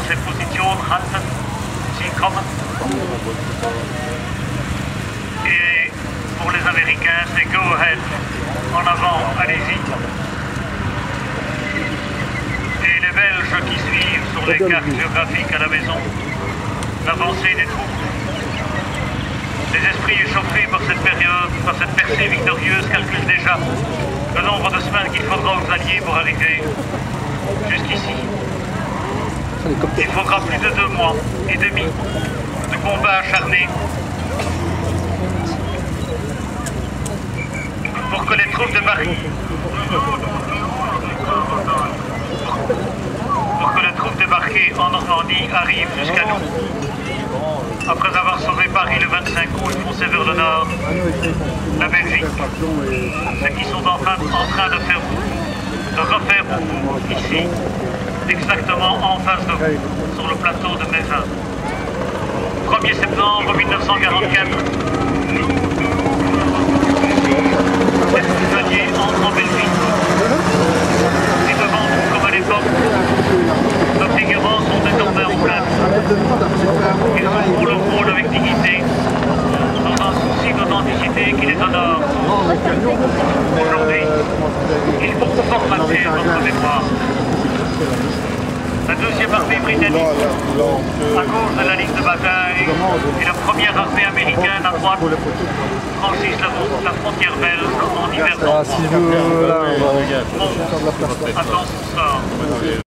ses positions, halten, sie kommen. Et pour les Américains, c'est go ahead, en avant, allez-y. Et les Belges qui suivent sur les cartes géographiques à la maison, l'avancée des troupes. Les esprits échauffés par cette période, par cette percée victorieuse, calculent déjà le nombre de semaines qu'il faudra aux Alliés pour arriver jusqu'ici. Il faudra plus de 2 mois et demi de combats acharnés pour que les troupes débarquées en Normandie arrivent jusqu'à nous. Après avoir sauvé Paris le 25 août et foncé vers le nord, la Belgique, ce qu'ils sont en train de refaire pour vous ici, exactement en face de vous, sur le plateau de Mézin. 1er septembre 1944, les Alliés entrent en Belgique. Et devant nous, comme à l'époque, nos figurants sont désormais en place. Ils joueront leur rôle avec dignité, dans un souci d'authenticité qui les honore. Aujourd'hui, ils vont formater votre mémoire. La 2e armée britannique, à gauche de la ligne de bataille, et la 1re armée américaine à droite, franchissent la frontière belge en hiver. Si je veux, là, Attends son sort.